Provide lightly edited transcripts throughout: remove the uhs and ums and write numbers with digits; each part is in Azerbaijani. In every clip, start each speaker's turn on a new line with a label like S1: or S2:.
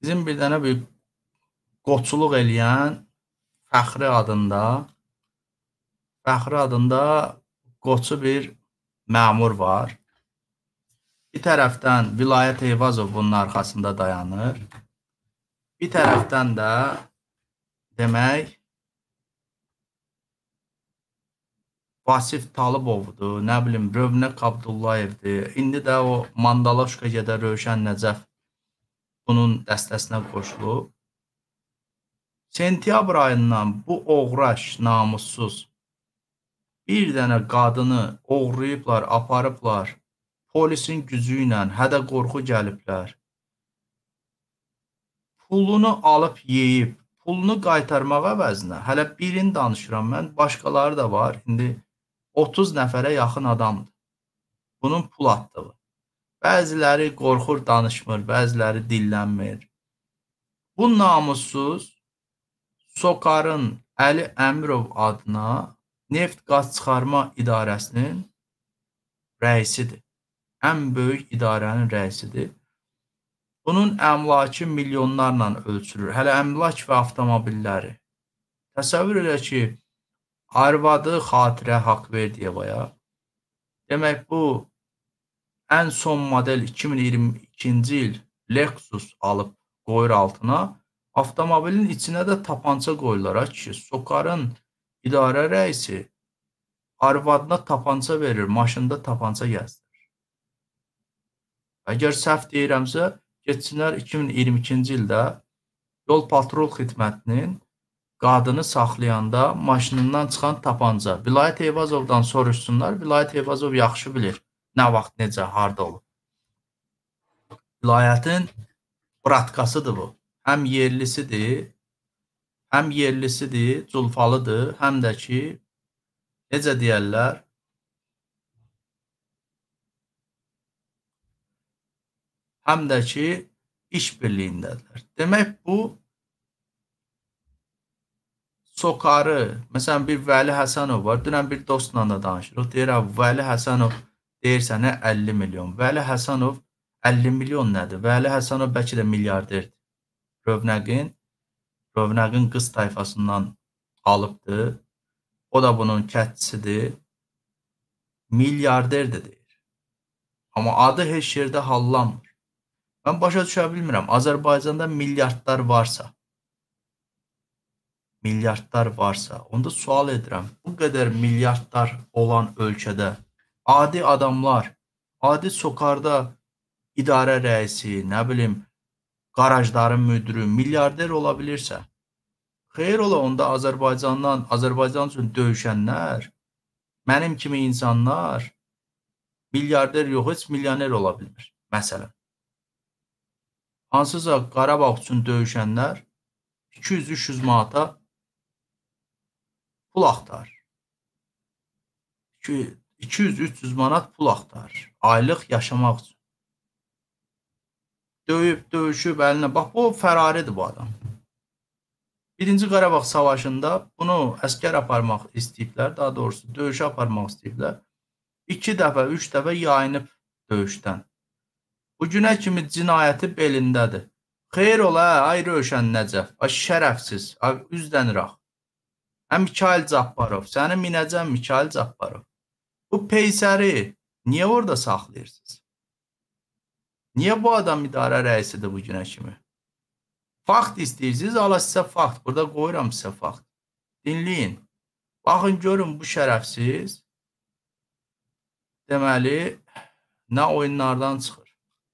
S1: Bizim bir dənə bir qoçuluq eləyən Fəxri adında qoçu bir məmur var. Bir tərəfdən Vilayət Eyvazov bunun arxasında dayanır. Bir tərəfdən də demək Vasif Talıbovdur, nə bilim Rövnək Abdullayevdir. İndi də o Mandaloşka gedə Rövşən Nəcəf bunun dəstəsinə qoşulub. Sentyabr ayından bu oğraş, namussuz bir dənə qadını oğrayıblar, aparıblar. Polisin gücü ilə hədə qorxu gəliblər. Pulunu alıb yeyib, pulunu qaytarmaq əvəzinə, hələ birini danışıram mən, başqaları da var. İndi 30 nəfərə yaxın adamdır. Bunun pul atdığı. Bəziləri qorxur, danışmır, bəziləri dillənmir. Bu namussuz SOCAR-ın Əli Əmirov adına Neft Qaz Çıxarma İdarəsinin rəisidir. Ən böyük idarənin rəisidir. Bunun əmlakı milyonlarla ölçülür. Hələ əmlak və avtomobilləri. Təsəvvür elə ki, arvadı xatirə Haqverdiyevaya. Demək, bu ən son model 2022-ci il Lexus alıb qoyur altına. Avtomobilin içinə də tapanca qoyurlar ki, SOCAR-ın idarə rəisi arvadına tapanca verir, maşında tapanca gəzdirir. Əgər səhv deyirəmsə, geçsinlər 2022-ci ildə Yol Patrol Xidmətinin qadını saxlayanda maşınından çıxan tapanca. Vilayət Eyvazovdan soruşsunlar. Vilayət Eyvazov yaxşı bilir nə vaxt, necə, harda olur. Vilayətin bratkasıdır bu. Həm yerlisidir, Culfalıdır, həm də ki, necə deyərlər, həm də ki, iş birliyindədirlər. Demək, bu SOCAR-ı, məsələn, bir Vəli Həsənov var, dünən bir dostla da danışırıq, deyir, Vəli Həsənov deyirsə nə 50 milyon, Vəli Həsənov 50 milyon nədir? Vəli Həsənov bəlkə də milyarderdir. Rövnəqin qız tayfasından alıbdır. O da bunun kətçisidir. Milyarderdir deyir. Amma adı heç yerdə hallanmır. Mən başa düşə bilmirəm. Azərbaycanda milyardlar varsa, onda sual edirəm. Bu qədər milyardlar olan ölkədə adi adamlar, adi SOCAR-da idarə rəisi, nə bilim, qarajların müdürü, milyarder ola bilirsə, xeyr ola onda Azərbaycan üçün döyüşənlər, mənim kimi insanlar milyarder yox, heç milyoner ola bilmir. Məsələn, hansısa Qarabağ üçün döyüşənlər 200-300 manata pul axtar. 200-300 manat pul axtar. Aylıq yaşamaq üçün. Döyüşüb əlinə. Bax, bu fəraridir bu adam. Birinci Qarabağ savaşında bunu əskər aparmaq istəyiblər, daha doğrusu döyüşə aparmaq istəyiblər. 2 dəfə, 3 dəfə yayınıb döyüşdən. Bu günə kimi cinayəti belindədir. Xeyr ola, ay Rövşən Nəcəf, ay şərəfsiz, ay üzləniraq. Mikail Cabbarov, səni minəcəm Mikail Cabbarov. Bu peysəri niyə orada saxlayırsınız? Niyə bu adam idarə rəisidir bu günə kimi? Fakt istəyirsiniz, ala sizə fakt. Burada qoyuram sizə fakt. Dinləyin. Baxın, görün bu şərəfsiz deməli nə oyunlardan çıxır.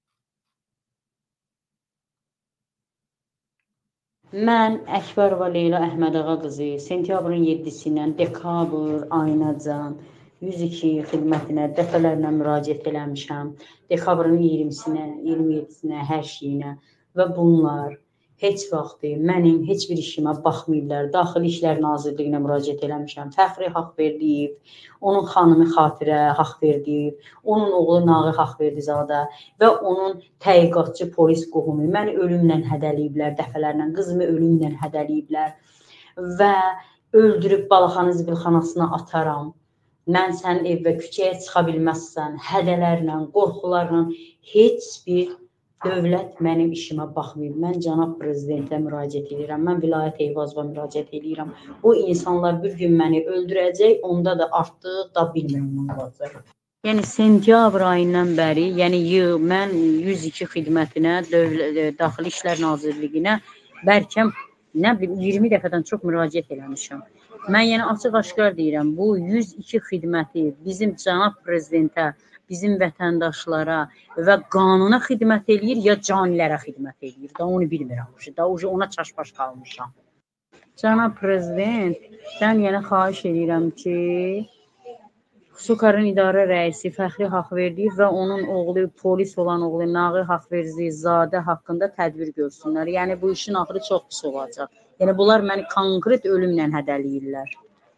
S2: Mən Əkbərova Leyla Əhmədağa qızı sentyabrın 7-sindən dekabr ayınacan 102 xidmətinə dəfələrlə müraciət eləmişəm. Dekabrın 20-sinə, 27-sinə, hər şeyinə və bunlar heç vaxt mənim heç bir işimə baxmayıblar. Daxili İşlər Nazirliyinə müraciət eləmişəm. Fəxri Haqverdiyev, onun xanımı Xatirə Haqverdiyev, onun oğlu Nağı Haqverdizadə və onun təhqiqatçı polis qohumu məni ölümlə hədəliyiblər, dəfələrlə qızımı ölümlə hədəliyiblər və öldürüb Balaxanı zibilxanasına ataram. Mən sən ev və küçəyə çıxa bilməzsən, hədələrlə, qorxularla heç bir dövlət mənim işimə baxmayıb. Mən cənab prezidentə müraciət edirəm. Mən vilayət Eyvazova müraciət edirəm. O insanlar bir gün məni öldürəcək, onda da artıq da bilmirəm nə olacaq. Yəni sentyabr ayından bəri, yəni mən 102 xidmətinə, Daxili İşlər Nazirliyinə bəlkə nə bilim 20 dəfədən çox müraciət eləmişəm. Mən yəni açıq-aşkar deyirəm, bu 102 xidməti bizim cənab prezidentə, bizim vətəndaşlara və qanuna xidmət eləyir ya canilərə xidmət eləyir. Da onu bilmirəm. Da ona çaşbaş qalmışam. Cənab prezident, sən yəni xahiş edirəm ki, Sukarın idarə rəisi Fəxri Haqverdiyev və onun oğlu, polis olan oğlu Nağı Haqverdizadə haqqında tədbir görsünlər. Yəni bu işin axırı çox pis olacaq. Yəni bunlar məni konkret ölümlə hədələyirlər.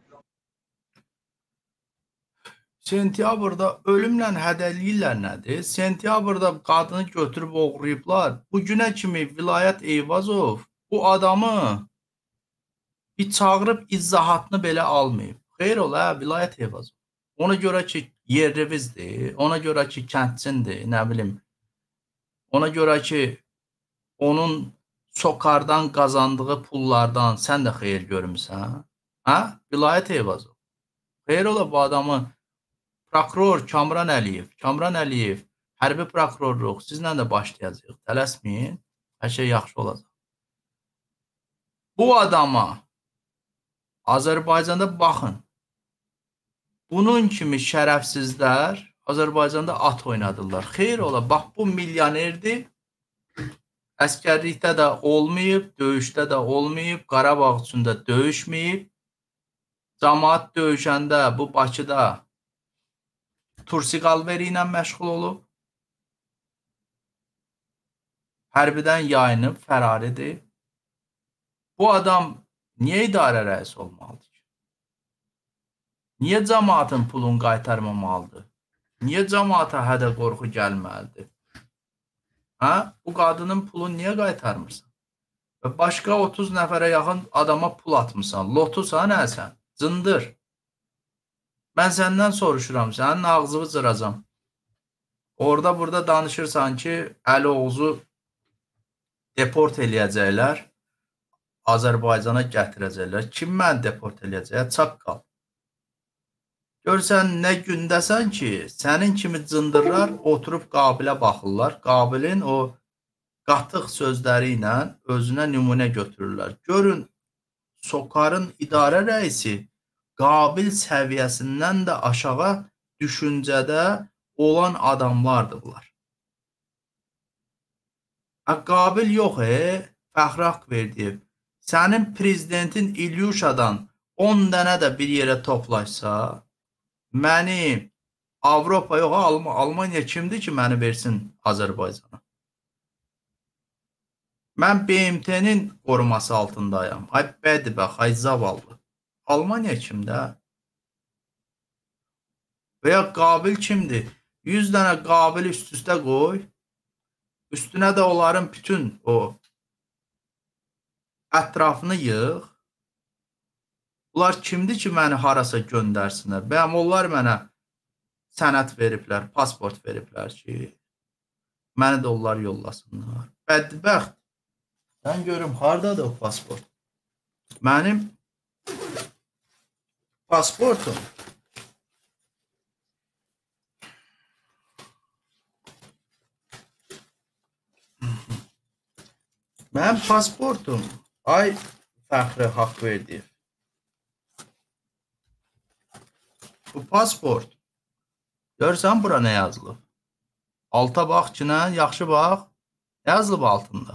S1: Sentyabrda ölümlə hədələyirlər nədir? Sentyabrda qadını götürüb oğrayıblar. Bu günə kimi vilayət Eyvazov bu adamı bir çağırıb izahatını belə almayıb. Xeyr ola, vilayət Eyvazov. Ona görə ki, yerlivizdir, ona görə ki, kəndçindir, nə bilim. Ona görə ki, onun sokardan qazandığı pullardan sən də xeyir görmüsən. Hə? Vilayət Eyvazov. Xeyr ola, bu adamı prokuror Kamran Əliyev, hərbi prokurorluq, sizlə də başlayacaq. Tələsməyin, hər şey yaxşı olacaq. Bu adama Azərbaycanda baxın. Bunun kimi şərəfsizlər Azərbaycanda at oynadırlar. Xeyr ola, bax bu milyonerdir. Əskərlikdə də olmayıb, döyüşdə də olmayıb, Qarabağ üçündə döyüşməyib. Camaat döyüşəndə bu Bakıda Tursiqalveri ilə məşğul olub. Hərbidən yayınıb, fəraridir. Bu adam niyə idarə rəisi olmalıdır? Niyə cəmaatın pulunu qaytarmamalıdır? Niyə cəmaata hədə qorxu gəlməlidir? Hə? Bu qadının pulunu niyə qaytarmırsan? Və başqa 30 nəfərə yaxın adama pul atmısan. Lotusan sən? Cındır. Mən səndən soruşuram, sənin ağzını cıracam. Orada burada danışırsan ki, Əli Oğuzu deport eləyəcəklər, Azərbaycana gətirəcəklər. Kim məni deport eləyəcək? Çaqqal. Görsən, nə gündəsən ki, sənin kimi cındırlar oturub Qabilə baxırlar. Qabilin o qatıq sözləri ilə özünə nümunə götürürlər. Görün, Sokarın idarə rəisi Qabil səviyyəsindən də aşağı düşüncədə olan adamlardır bunlar. Qabil yox, Fəxri Haqverdiyev. Sənin prezidentin İlyuşadan 10 dənə də bir yerə toplaşsa, məni Avropa yox, Almanya kimdir ki, məni versin Azərbaycana? Mən BMT-nin qoruması altındayım. Ay bədbəx, ay zavallı. Almanya kimdə? Və ya Qabil kimdir? 100 dənə Qabil üst-üstə qoy. Üstünə də onların bütün o ətrafını yığ. Bunlar kimdir ki, məni harasa göndərsinlər? Bəyəm onlar mənə sənət veriblər, pasport veriblər ki, məni də onlar yollasınlar. Bədbəxt. Mən görüm, haradadır o pasport? Mənim pasportum ay Fəxri Haqverdiyev. Bu pasport. Görsən bura nə yazılıb? Alta bax ki, yaxşı bax. Nə yazılıb altında?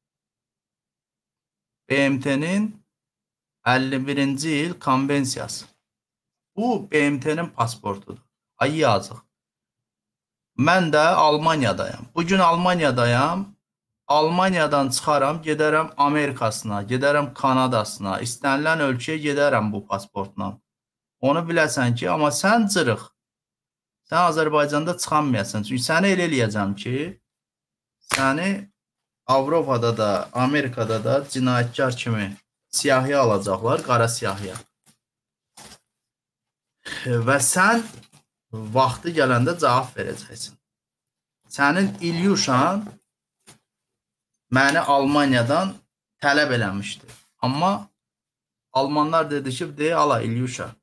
S1: BMT-nin 51-ci il konvensiyası. Bu BMT-nin pasportudur. Ay yazıq. Mən də Almanyadayam. Bugün Almanyadayam. Almanyadan çıxaram, gedərəm Amerikasına, gedərəm Kanadasına, istənilən ölkəyə gedərəm bu pasportla. Onu biləsən ki, amma sən cırıq. Sən Azərbaycanda çıxanmayasan. Çünki səni elə eləyəcəm ki, səni Avropada da, Amerikada da cinayətkar kimi siyahıya alacaqlar, qara siyahıya. Və sən vaxtı gələndə cavab verəcəksin. Sənin İlyuşan məni Almaniyadan tələb eləmişdi. Amma Almanlar dedi ki, deyə ala İlyuşa.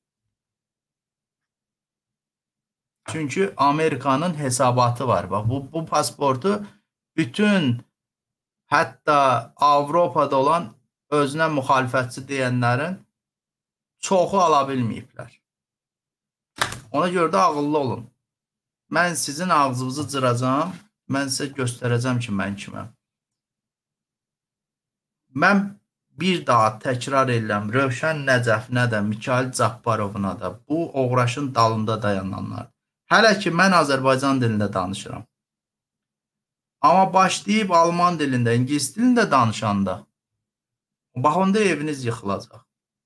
S1: Çünki Amerikanın hesabatı var. Bax, bu pasportu bütün hətta Avropada olan özünə müxalifətçi deyənlərin çoxu ala bilməyiblər. Ona görə də ağıllı olun. Mən sizin ağzınızı cıracağım. Mən sizə göstərəcəm ki, mən kiməm. Mən bir daha təkrar edirəm. Rövşən Nəcəfinə də, Mikayıl Cabbarovuna da bu oğraşın dalında dayananlar. Hələ ki, mən Azərbaycan dilində danışıram. Amma başlayıb Alman dilində, İngilis dilində danışanda, bax, onda eviniz yıxılacaq.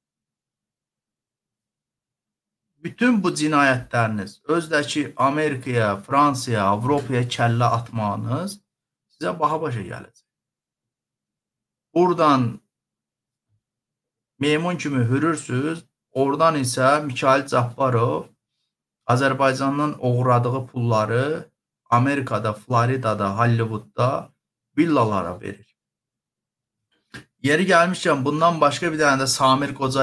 S1: Bütün bu cinayətləriniz, özdəki Amerikaya, Fransaya, Avropaya kəllə atmağınız sizə baha başa gələcək. Buradan meymun kimi hürürsünüz, oradan isə Mikayıl Cabbarov Azərbaycandan oğradığı pulları Amerikada, Floridada, Hollywoodda villalara verir. Yeri gəlmişkən bundan başqa bir dənə də Samir Qoca